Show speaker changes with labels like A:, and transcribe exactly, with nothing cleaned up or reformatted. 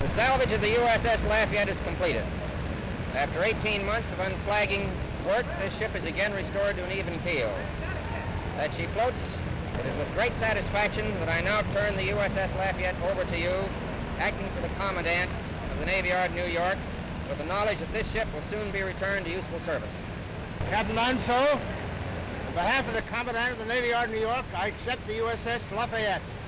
A: The salvage of the U S S Lafayette is completed. After eighteen months of unflagging work, this ship is again restored to an even keel. That she floats, it is with great satisfaction that I now turn the U S S Lafayette over to you, acting for the Commandant of the Navy Yard, New York, with the knowledge that this ship will soon be returned to useful service.
B: Captain Manso, on behalf of the Commandant of the Navy Yard, New York, I accept the U S S Lafayette.